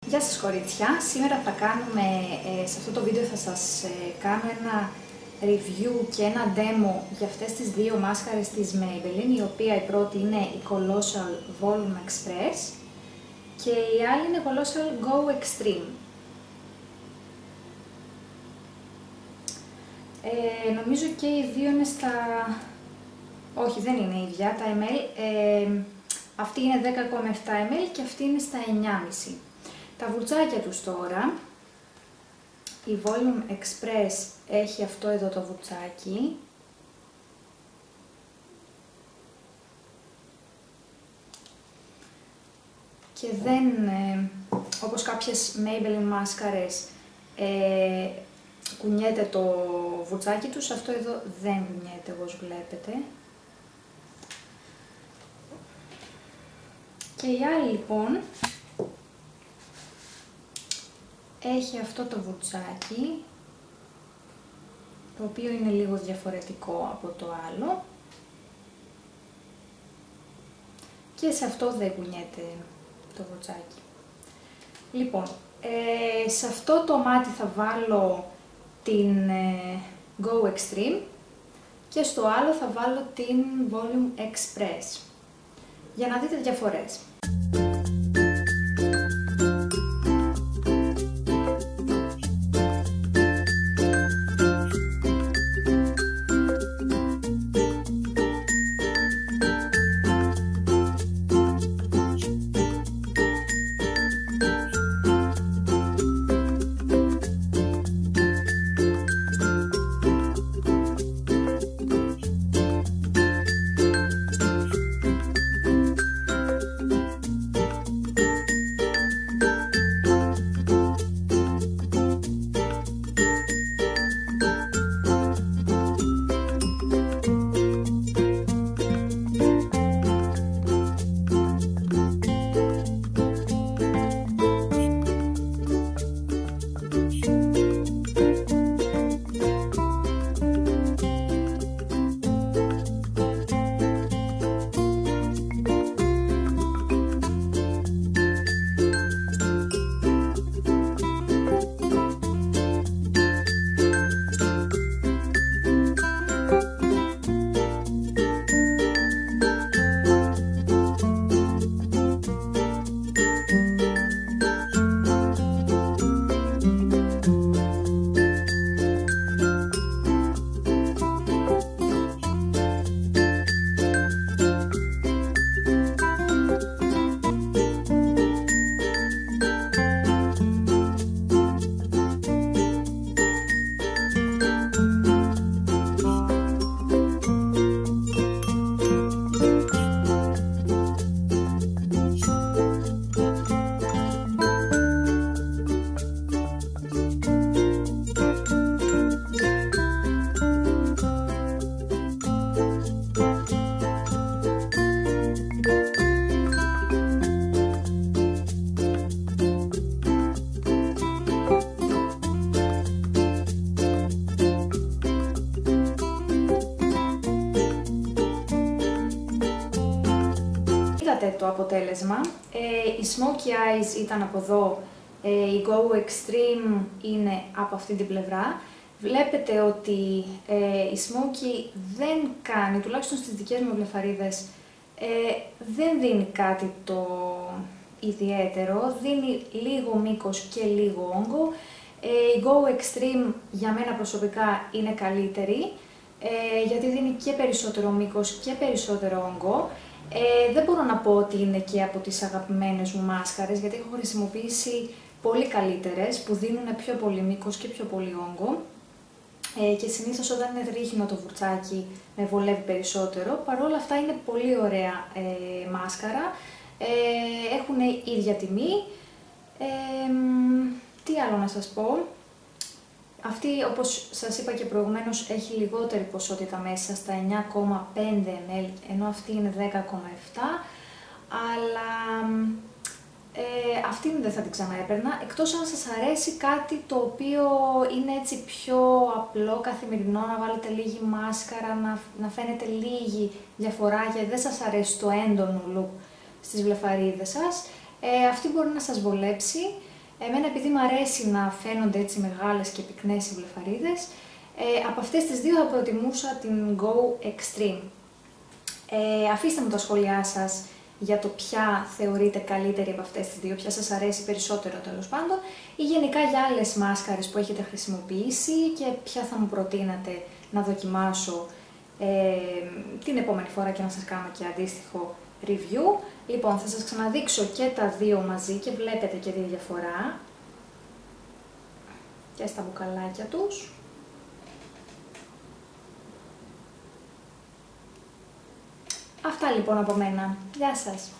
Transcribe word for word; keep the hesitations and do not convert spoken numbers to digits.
Γεια σας κορίτσια, σήμερα θα κάνουμε, ε, σε αυτό το βίντεο θα σας ε, κάνω ένα review και ένα demo για αυτές τις δύο μάσκαρες της Maybelline, η οποία η πρώτη είναι η Colossal Volume Express και η άλλη είναι Colossal Go Extreme. Ε, νομίζω και οι δύο είναι στα... όχι, δεν είναι ίδια τα εμ ελ, ε, αυτή είναι δέκα κόμμα επτά εμ ελ και αυτή είναι στα εννιά κόμμα πέντε. Τα βουρτσάκια τους τώρα, η Volume Express έχει αυτό εδώ το βουρτσάκι. Και δεν, ε, όπως κάποιες Maybelline μάσκαρες, ε, κουνιέται το βουρτσάκι τους, αυτό εδώ δεν κουνιέται όπως βλέπετε. Και η άλλη λοιπόν, έχει αυτό το βουρτσάκι, το οποίο είναι λίγο διαφορετικό από το άλλο και σε αυτό δεν κουνιέται το βουρτσάκι. Λοιπόν, ε, σε αυτό το μάτι θα βάλω την ε, Go Extreme και στο άλλο θα βάλω την Volume Express, για να δείτε διαφορές. Το αποτέλεσμα, ε, η Smoky Eyes ήταν από εδώ, ε, η Go Extreme είναι από αυτή την πλευρά. Βλέπετε ότι ε, η Smoky δεν κάνει, τουλάχιστον στις δικές μου βλεφαρίδες, ε, δεν δίνει κάτι το ιδιαίτερο, δίνει λίγο μήκος και λίγο όγκο. Ε, η Go Extreme για μένα προσωπικά είναι καλύτερη, ε, γιατί δίνει και περισσότερο μήκος και περισσότερο όγκο. Ε, δεν μπορώ να πω ότι είναι και από τις αγαπημένες μου μάσκαρες, γιατί έχω χρησιμοποιήσει πολύ καλύτερες που δίνουν πιο πολύ μήκος και πιο πολύ όγκο, ε, και συνήθως όταν είναι ρίχνο το βουρτσάκι με βολεύει περισσότερο. Παρ' όλα αυτά είναι πολύ ωραία ε, μάσκαρα, ε, έχουν ίδια τιμή. Ε, τι άλλο να σας πω. Αυτή, όπως σας είπα και προηγουμένως, έχει λιγότερη ποσότητα μέσα, στα εννιά κόμμα πέντε εμ ελ, ενώ αυτή είναι δέκα κόμμα επτά, αλλά ε, αυτή δεν θα την ξαναέπαιρνα, εκτός αν σας αρέσει κάτι το οποίο είναι έτσι πιο απλό, καθημερινό, να βάλετε λίγη μάσκαρα, να, να φαίνεται λίγη διαφορά, γιατί δεν σας αρέσει το έντονο look στις βλεφαρίδες σας. Ε, αυτή μπορεί να σας βολέψει. Εμένα επειδή μου αρέσει να φαίνονται έτσι μεγάλες και πυκνές οι βλεφαρίδες, ε, από αυτές τις δύο θα προτιμούσα την Go Extreme. Ε, αφήστε μου τα σχόλιά σας για το ποια θεωρείτε καλύτερη από αυτές τις δύο, ποια σας αρέσει περισσότερο τέλος πάντων, ή γενικά για άλλες μάσκαρες που έχετε χρησιμοποιήσει και ποια θα μου προτείνατε να δοκιμάσω ε, την επόμενη φορά και να σας κάνω και αντίστοιχο review. Λοιπόν, θα σας ξαναδείξω και τα δύο μαζί και βλέπετε και τη διαφορά και στα μπουκαλάκια τους. Αυτά λοιπόν από μένα. Γεια σας!